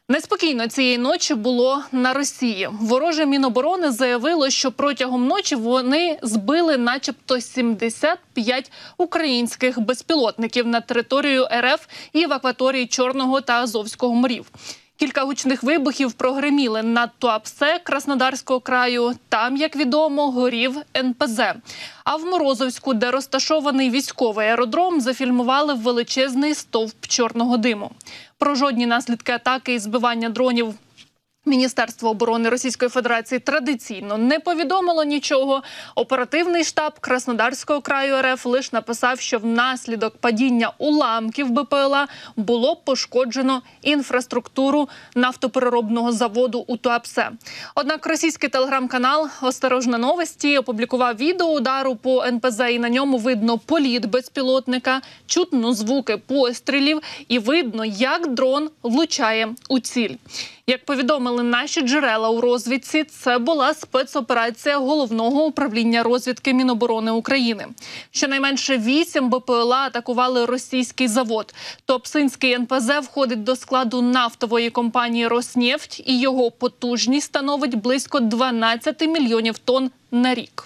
Неспокійно цієї ночі було на Росії. Вороже Міноборони заявило, що протягом ночі вони збили начебто 75 українських безпілотників на територію РФ і в акваторії Чорного та Азовського морів. Кілька гучних вибухів прогреміли над Туапсе Краснодарського краю. Там, як відомо, горів НПЗ. А в Морозовську, де розташований військовий аеродром, зафільмували величезний стовп чорного диму. Про жодні наслідки атаки і збивання дронів Міністерство оборони Російської Федерації традиційно не повідомило нічого. Оперативний штаб Краснодарського краю РФ лише написав, що внаслідок падіння уламків БПЛА було пошкоджено інфраструктуру нафтопереробного заводу у Туапсе. Однак російський телеграм-канал «Осторожно новості» опублікував відео удару по НПЗ, і на ньому видно політ безпілотника, чутно звуки пострілів і видно, як дрон влучає у ціль. Як повідомили наші джерела у розвідці, це була спецоперація Головного управління розвідки Міноборони України. Щонайменше 8 БПЛА атакували російський завод. Туапсинський НПЗ входить до складу нафтової компанії «Роснефть», і його потужність становить близько 12 мільйонів тонн на рік.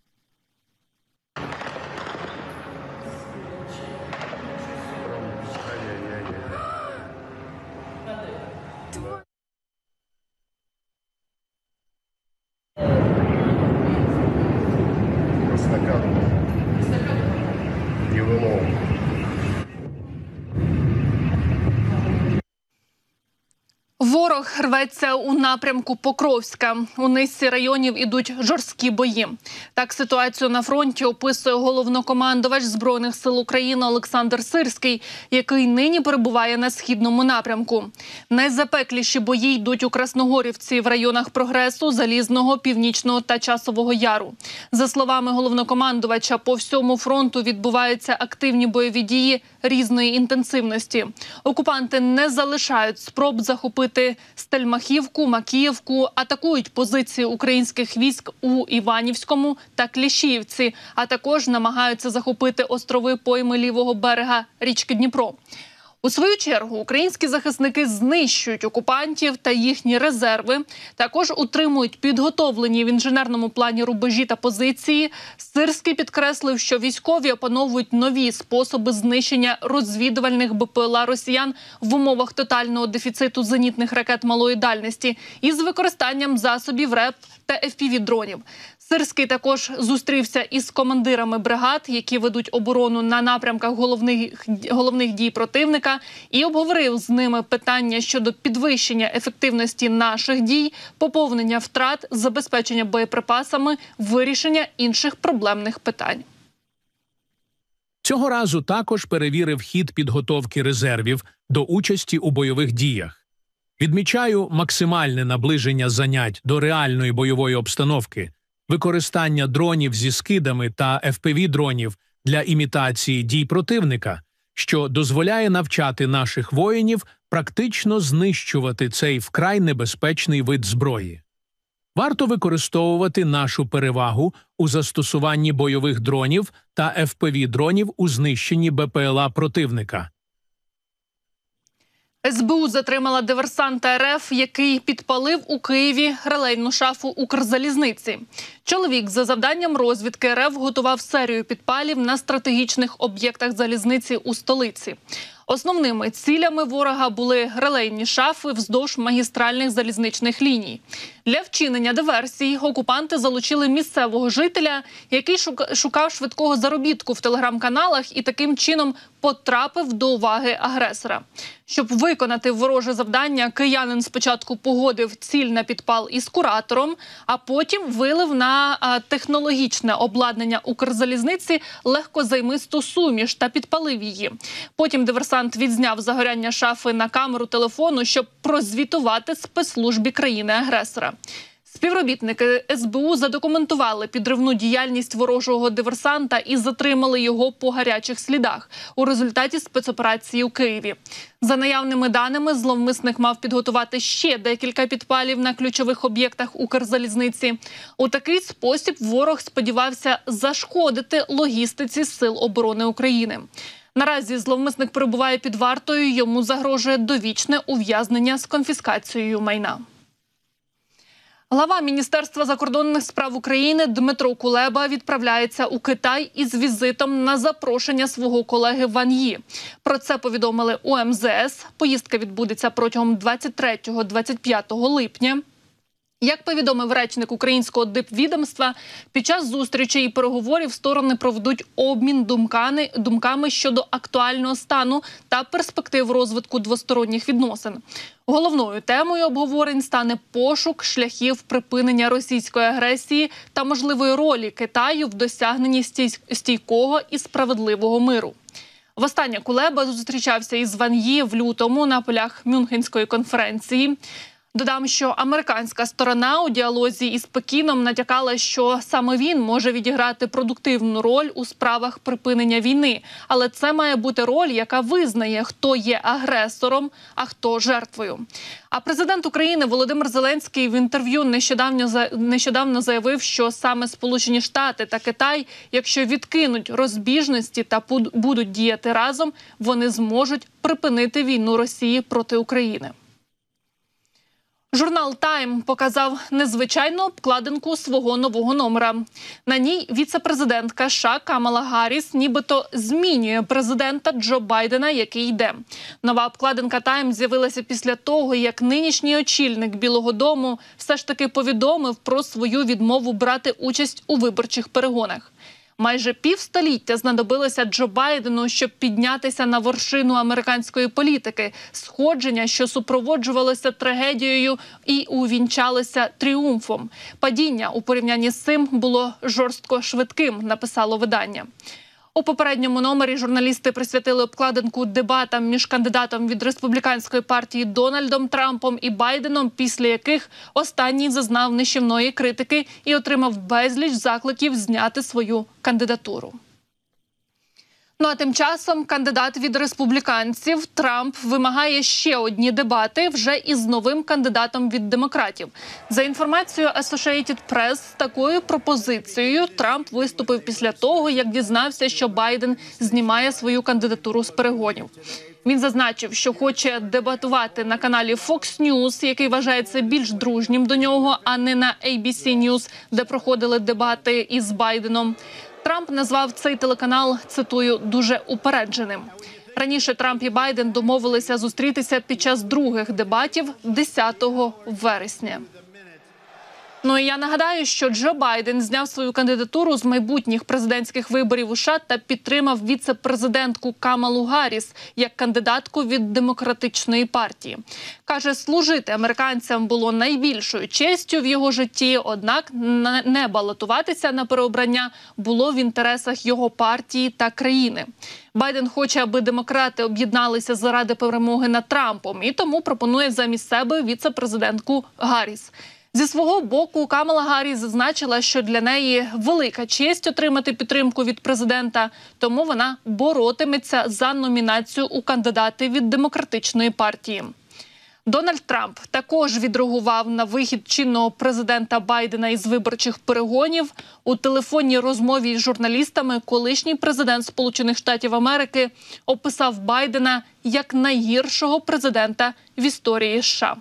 Ворог рветься у напрямку Покровська. У низці районів ідуть жорсткі бої. Так ситуацію на фронті описує головнокомандувач Збройних сил України Олександр Сирський, який нині перебуває на східному напрямку. Найзапекліші бої йдуть у Красногорівці в районах Прогресу, Залізного, Північного та Часового Яру. За словами головнокомандувача, по всьому фронту відбуваються активні бойові дії різної інтенсивності. Окупанти не залишають спроб захопити Стельмахівку, Макіївку, атакують позиції українських військ у Іванівському та Кліщіївці, а також намагаються захопити острови пойми лівого берега річки Дніпро. У свою чергу українські захисники знищують окупантів та їхні резерви, також утримують підготовлені в інженерному плані рубежі та позиції. Сирський підкреслив, що військові опановують нові способи знищення розвідувальних БПЛА росіян в умовах тотального дефіциту зенітних ракет малої дальності із використанням засобів РЕП та FPV-дронів. Сирський також зустрівся із командирами бригад, які ведуть оборону на напрямках головних дій противника, і обговорив з ними питання щодо підвищення ефективності наших дій, поповнення втрат, забезпечення боєприпасами, вирішення інших проблемних питань. Цього разу також перевірив хід підготовки резервів до участі у бойових діях. Відмічаю максимальне наближення занять до реальної бойової обстановки, використання дронів зі скидами та FPV-дронів для імітації дій противника, що дозволяє навчати наших воїнів практично знищувати цей вкрай небезпечний вид зброї. Варто використовувати нашу перевагу у застосуванні бойових дронів та FPV-дронів у знищенні БПЛА противника. СБУ затримала диверсанта РФ, який підпалив у Києві релейну шафу Укрзалізниці. Чоловік за завданням розвідки РФ готував серію підпалів на стратегічних об'єктах залізниці у столиці. Основними цілями ворога були релейні шафи вздовж магістральних залізничних ліній. Для вчинення диверсій окупанти залучили місцевого жителя, який шукав швидкого заробітку в телеграм-каналах і таким чином потрапив до уваги агресора. Щоб виконати вороже завдання, киянин спочатку погодив ціль на підпал із куратором, а потім вилив на технологічне обладнання Укрзалізниці легкозаймисту суміш та підпалив її. Потім диверсант відзняв загоряння шафи на камеру телефону, щоб прозвітувати спецслужбі країни-агресора. Співробітники СБУ задокументували підривну діяльність ворожого диверсанта і затримали його по гарячих слідах у результаті спецоперації у Києві. За наявними даними, зловмисник мав підготувати ще декілька підпалів на ключових об'єктах Укрзалізниці. У такий спосіб ворог сподівався зашкодити логістиці Сил оборони України. Наразі зловмисник перебуває під вартою, йому загрожує довічне ув'язнення з конфіскацією майна. Глава Міністерства закордонних справ України Дмитро Кулеба відправляється у Китай із візитом на запрошення свого колеги Ван Ї. Про це повідомили у МЗС. Поїздка відбудеться протягом 23-25 липня. Як повідомив речник українського дипвідомства, під час зустрічей і переговорів сторони проведуть обмін думками щодо актуального стану та перспектив розвитку двосторонніх відносин. Головною темою обговорень стане пошук шляхів припинення російської агресії та можливої ролі Китаю в досягненні стійкого і справедливого миру. Востаннє Кулеба зустрічався із Ван Ї в лютому на полях Мюнхенської конференції. Додам, що американська сторона у діалозі із Пекіном натякала, що саме він може відіграти продуктивну роль у справах припинення війни. Але це має бути роль, яка визнає, хто є агресором, а хто жертвою. А президент України Володимир Зеленський в інтерв'ю нещодавно заявив, що саме Сполучені Штати та Китай, якщо відкинуть розбіжності та будуть діяти разом, вони зможуть припинити війну Росії проти України. Журнал «Тайм» показав незвичайну обкладинку свого нового номера. На ній віце-президентка США Камала Гарріс нібито змінює президента Джо Байдена, який йде. Нова обкладинка «Тайм» з'явилася після того, як нинішній очільник Білого дому все ж таки повідомив про свою відмову брати участь у виборчих перегонах. Майже півстоліття знадобилося Джо Байдену, щоб піднятися на вершину американської політики. Сходження, що супроводжувалося трагедією і увінчалося тріумфом. Падіння у порівнянні з цим було жорстко швидким, написало видання. У попередньому номері журналісти присвятили обкладинку дебатам між кандидатом від республіканської партії Дональдом Трампом і Байденом, після яких останній зазнав нищівної критики і отримав безліч закликів зняти свою кандидатуру. Ну а тим часом кандидат від республіканців Трамп вимагає ще одні дебати вже із новим кандидатом від демократів. За інформацією Associated Press, з такою пропозицією Трамп виступив після того, як дізнався, що Байден знімає свою кандидатуру з перегонів. Він зазначив, що хоче дебатувати на каналі Fox News, який вважається більш дружнім до нього, а не на ABC News, де проходили дебати із Байденом. Трамп назвав цей телеканал, цитую, «дуже упередженим». Раніше Трамп і Байден домовилися зустрітися під час других дебатів 10 вересня. Ну і я нагадаю, що Джо Байден зняв свою кандидатуру з майбутніх президентських виборів у США та підтримав віце-президентку Камалу Гарріс як кандидатку від демократичної партії. Каже, служити американцям було найбільшою честю в його житті, однак не балотуватися на переобрання було в інтересах його партії та країни. Байден хоче, аби демократи об'єдналися заради перемоги над Трампом і тому пропонує замість себе віце-президентку Гарріс. Зі свого боку, Камала Гарріс зазначила, що для неї велика честь отримати підтримку від президента, тому вона боротиметься за номінацію у кандидати від демократичної партії. Дональд Трамп також відреагував на вихід чинного президента Байдена із виборчих перегонів. У телефонній розмові з журналістами колишній президент Сполучених Штатів Америки описав Байдена як найгіршого президента в історії США.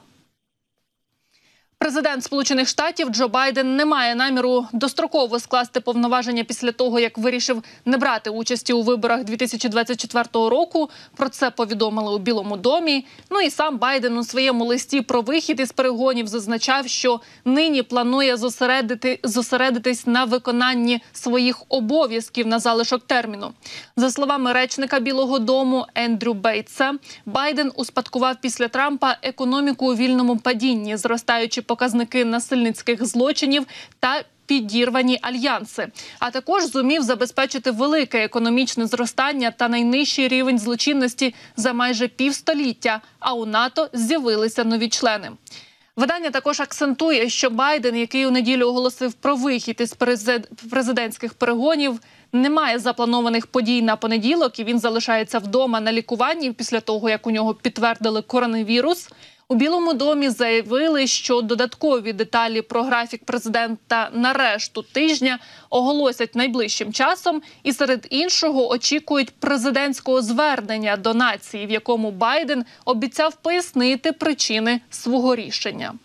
Президент Сполучених Штатів Джо Байден не має наміру достроково скласти повноваження після того, як вирішив не брати участі у виборах 2024 року. Про це повідомили у Білому домі. Ну і сам Байден у своєму листі про вихід із перегонів зазначав, що нині планує зосередитись на виконанні своїх обов'язків на залишок терміну. За словами речника Білого дому Ендрю Бейтса, Байден успадкував після Трампа економіку у вільному падінні, зростаючи показники насильницьких злочинів та підірвані альянси, а також зумів забезпечити велике економічне зростання та найнижчий рівень злочинності за майже півстоліття, а у НАТО з'явилися нові члени. Видання також акцентує, що Байден, який у неділю оголосив про вихід із президентських перегонів, не має запланованих подій на понеділок і він залишається вдома на лікуванні після того, як у нього підтвердили коронавірус. У Білому домі заявили, що додаткові деталі про графік президента на решту тижня оголосять найближчим часом і серед іншого очікують президентського звернення до нації, в якому Байден обіцяв пояснити причини свого рішення.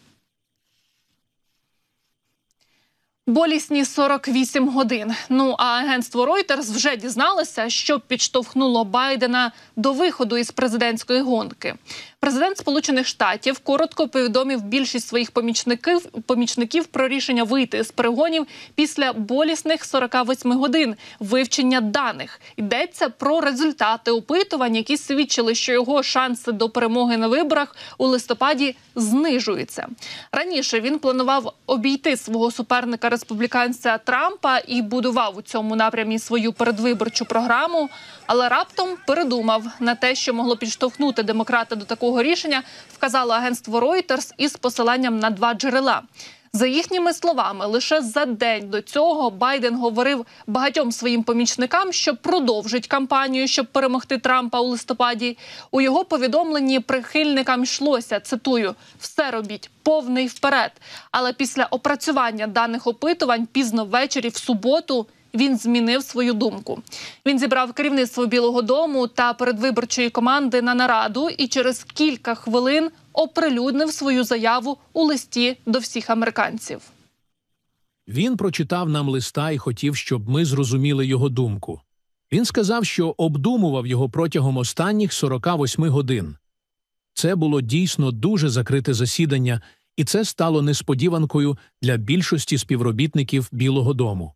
Болісні 48 годин. А агентство Reuters вже дізналося, що підштовхнуло Байдена до виходу із президентської гонки. Президент Сполучених Штатів коротко повідомив більшість своїх помічників про рішення вийти з перегонів після болісних 48 годин вивчення даних. Йдеться про результати опитувань, які свідчили, що його шанси до перемоги на виборах у листопаді знижуються. Раніше він планував обійти свого суперника-республіканця Трампа і будував у цьому напрямі свою передвиборчу програму, але раптом передумав. На те, що могло підштовхнути демократа до такого рішення, вказало агентство Reuters із посиланням на 2 джерела. За їхніми словами, лише за день до цього Байден говорив багатьом своїм помічникам, що продовжить кампанію, щоб перемогти Трампа у листопаді. У його повідомленні прихильникам йшлося, цитую, «все робіть, повний вперед». Але після опрацювання даних опитувань пізно ввечері в суботу він змінив свою думку. Він зібрав керівництво Білого дому та передвиборчої команди на нараду і через кілька хвилин оприлюднив свою заяву у листі до всіх американців. Він прочитав нам листа і хотів, щоб ми зрозуміли його думку. Він сказав, що обдумував його протягом останніх 48 годин. Це було дійсно дуже закрите засідання, і це стало несподіванкою для більшості співробітників Білого дому.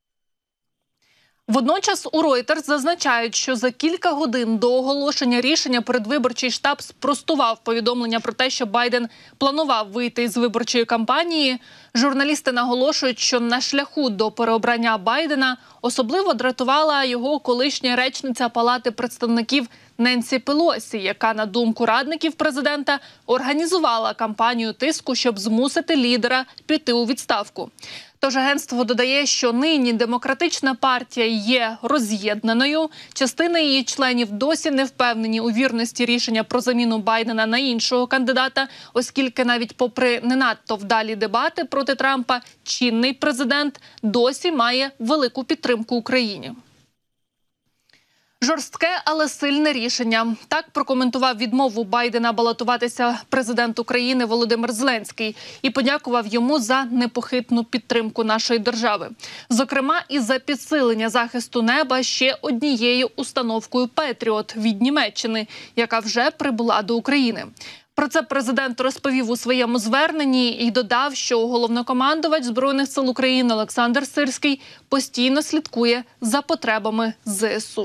Водночас у Reuters зазначають, що за кілька годин до оголошення рішення передвиборчий штаб спростував повідомлення про те, що Байден планував вийти із виборчої кампанії. Журналісти наголошують, що на шляху до переобрання Байдена особливо дратувала його колишня речниця Палати представників Ненсі Пелосі, яка, на думку радників президента, організувала кампанію тиску, щоб змусити лідера піти у відставку. Тож агентство додає, що нині демократична партія є роз'єднаною. Частина її членів досі не впевнені у вірності рішення про заміну Байдена на іншого кандидата, оскільки навіть попри не надто вдалі дебати проти Трампа, чинний президент досі має велику підтримку Україні. Жорстке, але сильне рішення. Так прокоментував відмову Байдена балотуватися президент України Володимир Зеленський і подякував йому за непохитну підтримку нашої держави. Зокрема, і за підсилення захисту неба ще однією установкою «Петріот» від Німеччини, яка вже прибула до України. Про це президент розповів у своєму зверненні і додав, що головнокомандувач Збройних сил України Олександр Сирський постійно слідкує за потребами ЗСУ.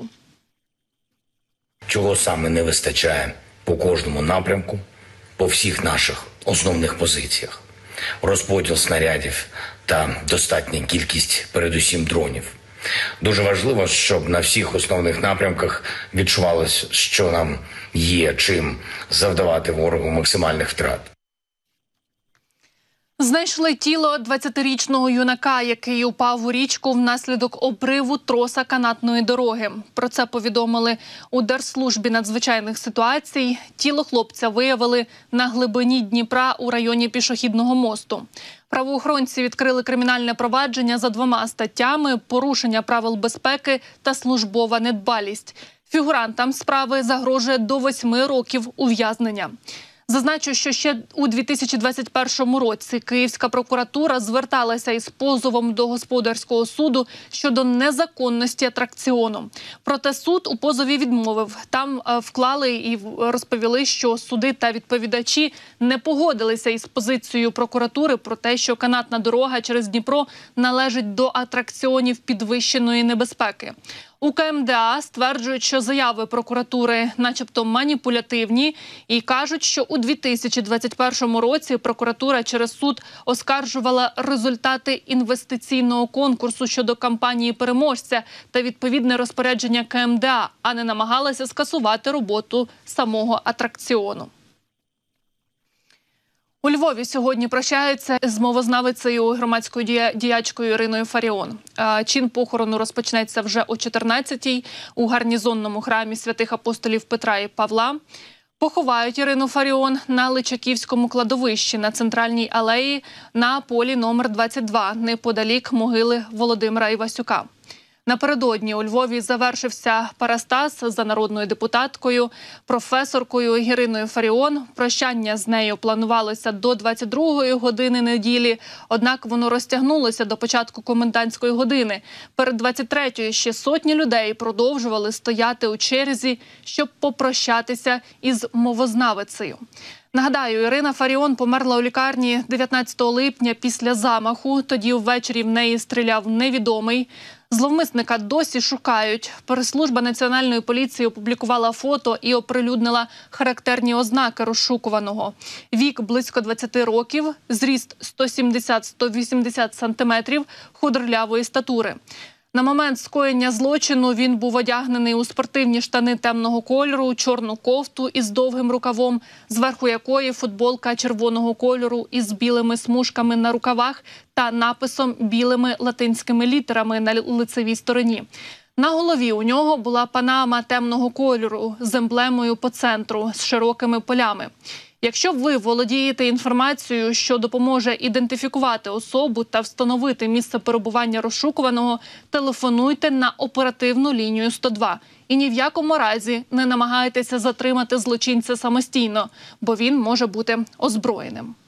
Чого саме не вистачає по кожному напрямку, по всіх наших основних позиціях. Розподіл снарядів та достатня кількість, передусім, дронів. Дуже важливо, щоб на всіх основних напрямках відчувалося, що нам є чим завдавати ворогу максимальних втрат. Знайшли тіло 20-річного юнака, який упав у річку внаслідок обриву троса канатної дороги. Про це повідомили у Держслужбі надзвичайних ситуацій. Тіло хлопця виявили на глибині Дніпра у районі пішохідного мосту. Правоохоронці відкрили кримінальне провадження за 2 статтями – порушення правил безпеки та службова недбалість. Фігурантам справи загрожує до 8 років ув'язнення. Зазначу, що ще у 2021 році Київська прокуратура зверталася із позовом до господарського суду щодо незаконності атракціону. Проте суд у позові відмовив. Там вклали і розповіли, що суди та відповідачі не погодилися із позицією прокуратури про те, що канатна дорога через Дніпро належить до атракціонів підвищеної небезпеки. У КМДА стверджують, що заяви прокуратури начебто маніпулятивні і кажуть, що у 2021 році прокуратура через суд оскаржувала результати інвестиційного конкурсу щодо кампанії переможця та відповідне розпорядження КМДА, а не намагалася скасувати роботу самого атракціону. У Львові сьогодні прощаються з мовознавицею, громадською діячкою Іриною Фаріон. Чин похорону розпочнеться вже о 14-й у гарнізонному храмі святих апостолів Петра і Павла. Поховають Ірину Фаріон на Личаківському кладовищі на Центральній алеї на полі номер 22, неподалік могили Володимира Івасюка. Напередодні у Львові завершився парастас за народною депутаткою, професоркою Іриною Фаріон. Прощання з нею планувалося до 22-ї години неділі, однак воно розтягнулося до початку комендантської години. Перед 23-ю ще сотні людей продовжували стояти у черзі, щоб попрощатися із мовознавицею. Нагадаю, Ірина Фаріон померла у лікарні 19 липня після замаху. Тоді ввечері в неї стріляв невідомий. Зловмисника досі шукають. Прес-служба Національної поліції опублікувала фото і оприлюднила характерні ознаки розшукуваного. Вік близько 20 років, зріст 170-180 сантиметрів, худорлявої статури. На момент скоєння злочину він був одягнений у спортивні штани темного кольору, чорну кофту із довгим рукавом, зверху якої футболка червоного кольору із білими смужками на рукавах та написом білими латинськими літерами на лицевій стороні. На голові у нього була панама темного кольору з емблемою по центру з широкими полями. Якщо ви володієте інформацією, що допоможе ідентифікувати особу та встановити місце перебування розшукуваного, телефонуйте на оперативну лінію 102. І ні в якому разі не намагайтеся затримати злочинця самостійно, бо він може бути озброєним.